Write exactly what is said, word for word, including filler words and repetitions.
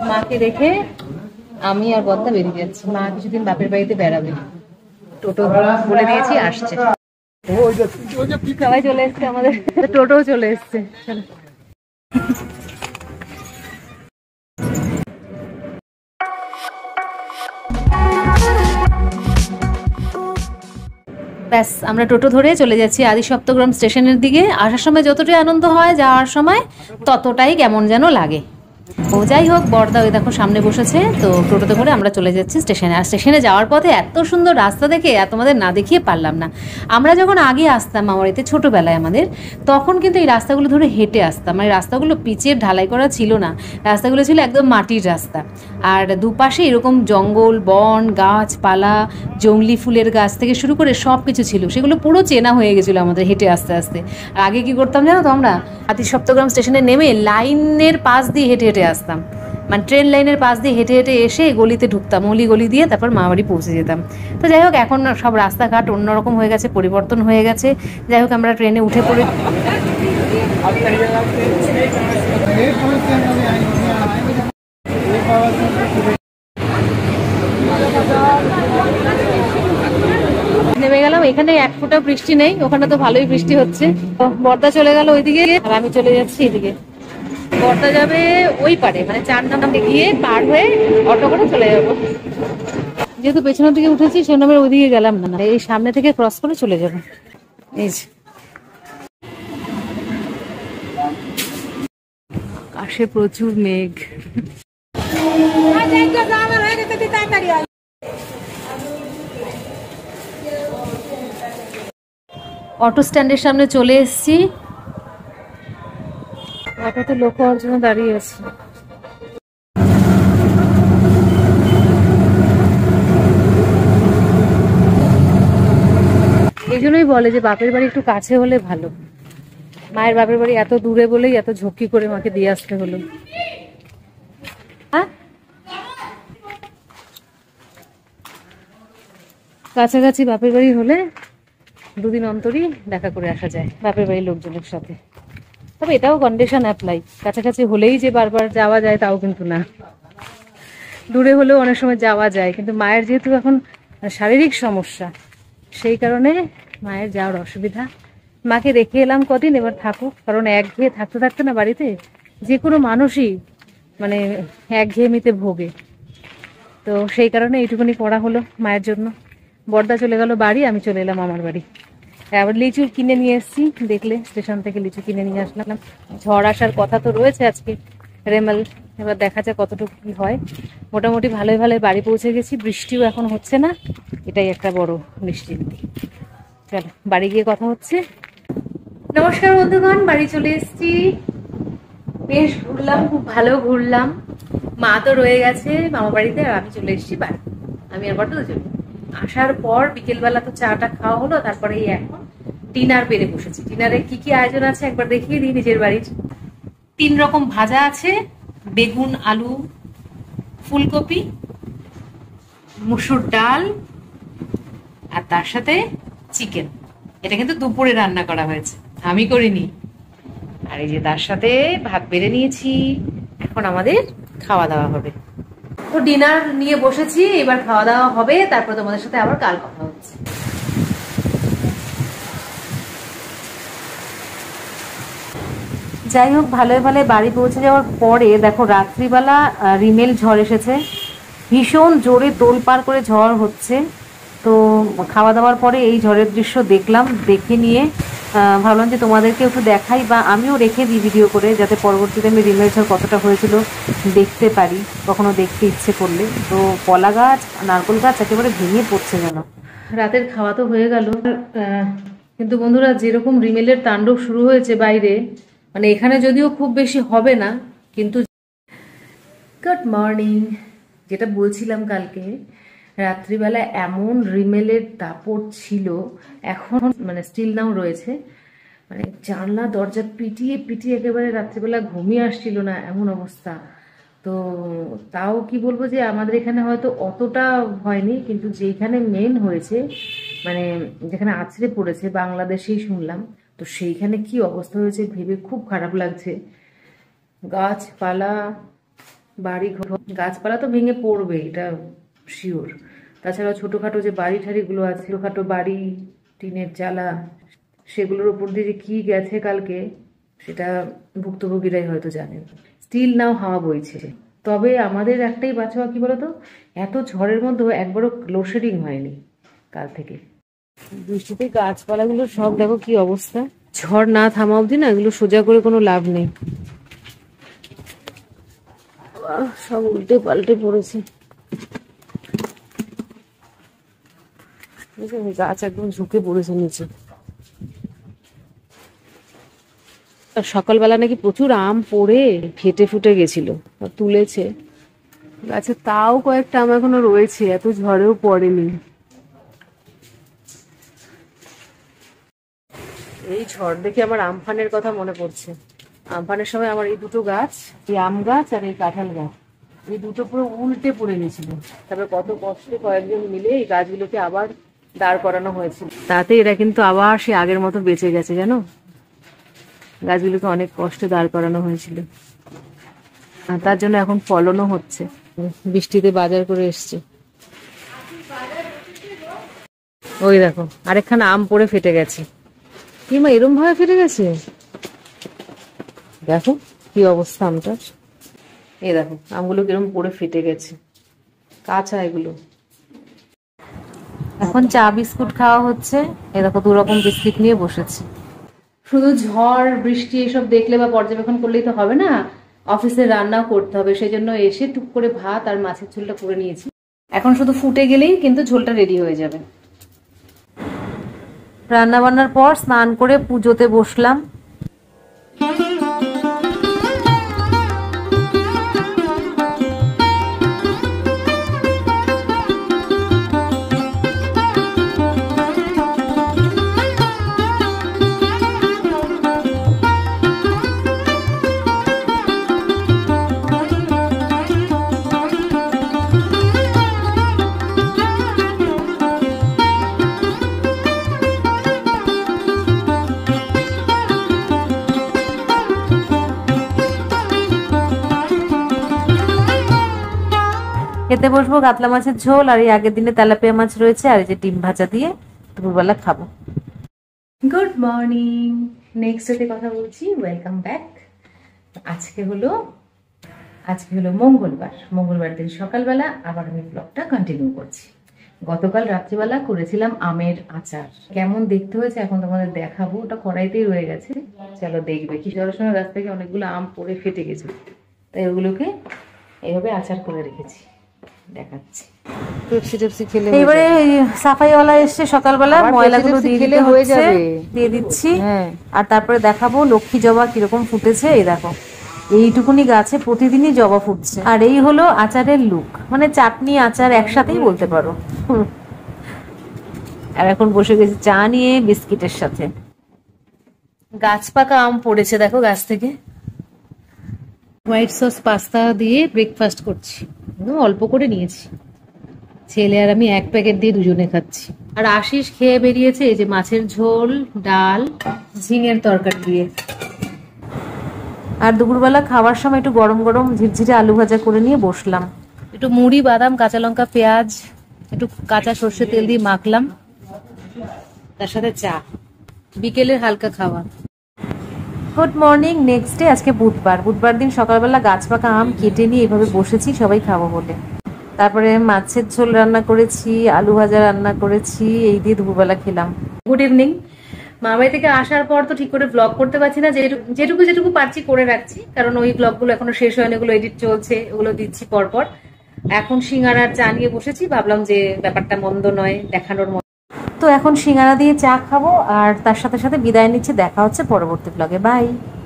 মাকে রেখে আমি আর বদ্দা বেরিয়ে যাচ্ছি। মা কিছুদিন বাপের বাড়িতে বেড়াবে, টোটো বলে দিয়েছি আসছে। সবাই চলে এসছে, আমাদের টোটো চলে এসছে। ব্যাস আমরা টোটো ধরে চলে যাচ্ছি আদি সপ্তগ্রাম স্টেশনের দিকে। আসার সময় যতটাই আনন্দ হয়, যাওয়ার সময় ততটাই কেমন যেন লাগে। ও যাই হোক, বড়দা ওই দেখো সামনে বসেছে, তো টোটোতে করে আমরা চলে যাচ্ছি স্টেশনে। আর স্টেশনে যাওয়ার পথে এত সুন্দর রাস্তা দেখে আর তোমাদের না দেখিয়ে পারলাম না। আমরা যখন আগে আসতাম আমার বাড়িতে ছোটোবেলায় আমাদের, তখন কিন্তু এই রাস্তাগুলো ধরে হেঁটে আসতাম। মানে রাস্তাগুলো পিচের ঢালাই করা ছিল না, রাস্তাগুলো ছিল একদম মাটির রাস্তা। আর দুপাশে এরকম জঙ্গল, বন, গাছপালা, জংলি ফুলের গাছ থেকে শুরু করে সব কিছু ছিল। সেগুলো পুরো চেনা হয়ে গেছিলো আমাদের হেঁটে আস্তে আস্তে। আর আগে কী করতাম জানো তো, আমরা আদি সপ্তগ্রাম স্টেশনে নেমে লাইনের পাশ দিয়ে হেঁটে হেঁটে আসতাম। মানে ট্রেন লাইনের পাশ দিয়ে হেঁটে হেঁটে এসে গলিতে ঢুকতাম, অলি গলি দিয়ে তারপর মামাবাড়ি পৌঁছে যেতাম। তো যাই হোক, এখন সব রাস্তাঘাট অন্যরকম হয়ে গেছে, পরিবর্তন হয়ে গেছে। যাই হোক, আমরা ট্রেনে উঠে পড়ে নেমে গেলাম। এখানে এক ফোঁটা বৃষ্টি নেই, ওখানে তো ভালোই বৃষ্টি হচ্ছে। বর্দা চলে গেল ওইদিকে, আর আমি চলে যাচ্ছি এদিকে। বর্দা যাবে ওই পারে, মানে চার নামে গিয়ে পার হয়ে অটো করে চলে যাবো। যেহেতু পেছনের দিকে উঠেছি, সে নামে ওইদিকে গেলাম না, এই সামনে থেকে ক্রস করে চলে যাবো। এই আকাশে প্রচুর মেঘ। অটো স্ট্যান্ডের সামনে চলে এসেছি। অটোতে লোক হওয়ার জন্য দাঁড়িয়ে আছে। এই জন্যই বলে যে বাপের বাড়ি একটু কাছে হলে ভালো। মায়ের বাপের বাড়ি এত দূরে বলেই এত ঝক্কি করে মাকে দিয়ে আসতে হলো। হ্যাঁ, কাছাকাছি বাপের বাড়ি হলে দুদিন অন্তরই দেখা করে আসা যায় বাপের বাড়ির লোকজনের সাথে। তবে এটাও কন্ডিশন অ্যাপ্লাই, কাছাকাছি হলেই যে বারবার যাওয়া যায় তাও কিন্তু না। দূরে হলেও অনেক সময় যাওয়া যায়, কিন্তু মায়ের যেহেতু এখন শারীরিক সমস্যা, সেই কারণে মায়ের যাওয়ার অসুবিধা। মাকে রেখে এলাম কদিন, এবার থাকুক। কারণ একঘেয়ে থাকতে থাকতে না বাড়িতে যে কোনো মানুষই মানে একঘেয়েমিতে ভোগে। তো সেই কারণে এইটুকুনি করা হলো মায়ের জন্য। বর্দা চলে গেল বাড়ি, আমি চলে এলাম আমার বাড়ি। আবার লিচু কিনে নিয়ে এসেছি, দেখলে স্টেশন থেকে লিচু কিনে নিয়ে আসলাম। ঝড় আসার কথা তো রয়েছে আজকে, রেমাল। এবার দেখা যায় কতটুকু কি হয়। মোটামুটি ভালোই ভালোই বাড়ি পৌঁছে গেছি, বৃষ্টিও এখন হচ্ছে না, এটাই একটা বড় নিশ্চিন্তি। চলো বাড়ি গিয়ে কথা হচ্ছে। নমস্কার বন্ধুগণ, বাড়ি চলে এসেছি। বেশ ঘুরলাম, খুব ভালো ঘুরলাম। মা তো রয়ে গেছে মামা বাড়িতে, আর আমি চলে এসেছি বাড়ি। আমি আর বড় দুজন আসার পর বিকেলবেলা তো চাটা খাওয়া হলো, তারপরে এই এখন ডিনার বেড়ে বসেছি। ডিনারে কি কি আয়োজন আছে একবার দেখিয়ে দিই নিজের বাড়ির। তিন রকম ভাজা আছে, বেগুন, আলু, ফুলকপি, মুসুর ডাল, আর তার সাথে চিকেন। এটা কিন্তু দুপুরে রান্না করা হয়েছে, আমি করিনি। আর এই যে তার সাথে ভাত বেড়ে নিয়েছি। এখন আমাদের খাওয়া দাওয়া হবে। তো ডিনার নিয়ে বসেছি, এবার খাওয়া দাওয়া হবে, তারপর তোমাদের সাথে আবার কাল কথা হচ্ছে। যাই হোক, ভালোই ভালোই বাড়ি পৌঁছে যাওয়ার পরে দেখো রাত্রিবেলা রিমেল ঝড় এসেছে, ভীষণ জোরে তোলপাড় করে ঝড় হচ্ছে। তো খাওয়া দাওয়ার পরে এই ঝড়ের দৃশ্য দেখলাম, দেখে নিয়ে ভাবলাম যে তোমাদেরকে একটু দেখাই, বা আমিও রেখে দিই ভিডিও করে, যাতে পরবর্তীতে আমি রিমেল ঝড় কতটা হয়েছিল দেখতে পারি, কখনো দেখতে ইচ্ছে করলে। তো কলা গাছ, নারকেল গাছ একেবারে ভেঙে পড়ছে যেন। রাতের খাওয়া তো হয়ে গেল, কিন্তু বন্ধুরা যেরকম রিমেলের তাণ্ডব শুরু হয়েছে বাইরে, মানে এখানে যদিও খুব বেশি হবে না, কিন্তু গুড মর্নিং। যেটা বলছিলাম, কালকে রাত্রিবেলা এমন রিমেলের দাপট ছিল, এখন মানে স্টিল নাও রয়েছে। মানে জানলা দরজা পিটিয়ে পিটিয়ে একেবারে রাত্রিবেলা ঘুমিয়ে আসছিল না, এমন অবস্থা। তো তাও কি বলবো যে আমাদের এখানে হয়তো অতটা হয়নি, কিন্তু যেখানে মেন হয়েছে, মানে যেখানে আছড়ে পড়েছে, বাংলাদেশেই শুনলাম। তো সেইখানে কি অবস্থা হয়েছে ভেবে খুব খারাপ লাগছে। গাছপালা বাড়ি ঘর গাছপালা তো ভেঙে পড়বে, এটা শিওর। তাছাড়া ছোটোখাটো যে বাড়ি ঠাড়িগুলো আছে, ছোটোখাটো বাড়ি, টিনের চালা, সেগুলোর উপর দিয়ে যে কী গেছে কালকে সেটা ভুক্তভোগীরাই হয়তো জানেন। স্টিল নাও হাওয়া বইছে। তবে আমাদের একটাই বাঁচোয়া কি বলতো, এত ঝড়ের মধ্যেও একবারও লোডশেডিং হয়নি কাল থেকে। বৃষ্টিতে গাছপালাগুলো সব দেখো কি অবস্থা। ঝড় না থামা অবধি না এগুলো সোজা করে কোনো লাভ নেই, সব উল্টে পাল্টে পড়েছে। গাছ একদম ঝুঁকে পড়েছে নিচে। সকালবেলা নাকি প্রচুর আম পড়ে ফেটে ফুটে গেছিল, তুলেছে গাছে, তাও কয়েকটা আম এখনো রয়েছে, এত ঝড়েও পড়েনি। এই ঝড় দেখে আমার আমফানের কথা মনে পড়ছে। আমফানের সময় আমার এই দুটো গাছ, এই আম গাছ আর এই কাঁঠাল গাছ, এই দুটো পুরো উল্টে পড়ে গেছিল। তারপরে কত কষ্টে কয়েকজন মিলে এই গাছগুলোকে আবার দাঁড় করানো হয়েছিল। তাতে এরা কিন্তু আবার সে আগের মতো বেঁচে গেছে জানো। গাছগুলোকে অনেক কষ্টে দাঁড় করানো হয়েছিল, আর তার জন্য এখন ফলনও হচ্ছে। বৃষ্টিতে বাজার করে এসছে। ওই দেখো আরেকখানা আম পড়ে ফেটে গেছে। কি মা, এরম ভাবে ফেটে গেছে? দেখো কি অবস্থা আমটার। এই দেখো আমগুলো কিরম পড়ে ফেটে গেছে, কাঁচা এগুলো। এখন চা বিস্কুট খাওয়া হচ্ছে। এই দেখো দু রকম বিস্কিট নিয়ে বসেছি। শুধু ঝড় বৃষ্টি এসব দেখলে বা পর্যবেক্ষণ করলেই তো হবে না, অফিসে রান্নাও করতে হবে। সেই জন্য এসে টুক করে ভাত আর মাছের ঝোলটা করে নিয়েছি। এখন শুধু ফুটে গেলেই কিন্তু ঝোলটা রেডি হয়ে যাবে। রান্না বান্নার পর স্নান করে পুজোতে বসলাম। খেতে বসবো কাতলা মাছের ঝোল, আর এই আগের দিনে তেলাপিয়া মাছ রয়েছে, আর এই যে ডিম ভাজা দিয়ে দুপুরবেলা খাবো। গুড মর্নিং, নেক্সট ডেতে কথা বলছি। Welcome back. আজকে হলো আজকে হলো মঙ্গলবার। মঙ্গলবার দিন সকালবেলা আবার আমি ব্লগটা কন্টিনিউ করছি। গতকাল রাত্রিবেলা করেছিলাম আমের আচার, কেমন দেখতে হয়েছে এখন তোমাদের দেখাবো। ওটা কড়াইতেই রয়ে গেছে, চলো দেখবে। কি সময় গাছ থেকে অনেকগুলো আম পড়ে ফেটে গেছে, তাই ওগুলোকে এইভাবে আচার করে রেখেছি, দেখাচ্ছি। পেপসি টেপসি খেলে এবারে সাফাইওয়ালা এসে সকালবেলা ময়লাগুলো দিয়ে দিতে হয়ে যাবে, দিয়ে দিচ্ছি। আর তারপরে দেখাবো লক্ষ্মী জবা কিরকম ফুটেছে। এই দেখো এইটুকুনি গাছে প্রতিদিনই জবা ফুটছে। আর এই হলো আচারের লুক, মানে চাটনি আচার একসাথেই বলতে পারো। আর এখন বসে গেছি চা নিয়ে বিস্কিটের সাথে। গাছ পাকা আম পড়েছে দেখো গাছ থেকে। হোয়াইট সস পাস্তা দিয়ে ব্রেকফাস্ট করছি, অল্প করে নিয়েছি। ছেলে আর আমি এক প্যাকেট দিয়ে দুজনে খাচ্ছি। আর আশিস খেয়ে বেরিয়েছে এই যে মাছের ঝোল, ডাল, ঝিঙের তরকারি দিয়ে। আর দুপুরবেলা খাওয়ার সময় একটু গরম গরম ঝিরঝিরে আলু ভাজা করে নিয়ে বসলাম। একটু মুড়ি, বাদাম, কাঁচা লঙ্কা, পেঁয়াজ, একটু কাঁচা সর্ষে তেল দিয়ে মাখলাম, তার সাথে চা। বিকেলের হালকা খাওয়া। Good morning, next day. আজকে বুধবার। বুধবার দিন সকালবেলা গাছ পাকা আম কেটে নিয়ে এভাবে বসেছি সবাই খাবো বলে। তারপরে মাছের ঝোল রান্না করেছি, আলু ভাজা রান্না করেছি, এই দিয়ে দুপুরবেলা খেলাম। Good evening. মামাই থেকে আসার পর তো ঠিক করে ব্লগ করতে পারছি না, যেটুকু যেটুকু পারছি করে রাখছি, কারণ ওই ব্লগগুলো এখনো শেষ হয়নি, ওগুলো এডিট চলছে, ওগুলো দিচ্ছি পরপর। এখন সিঙ্গারার চা নিয়ে বসেছি, ভাবলাম যে ব্যাপারটা মন্দ নয়, দেখানোর মতো। তো এখন সিঙ্গারা দিয়ে চা খাবো, আর তার সাথে সাথে বিদায় নিচ্ছি। দেখা হচ্ছে পরবর্তী ব্লগে। বাই।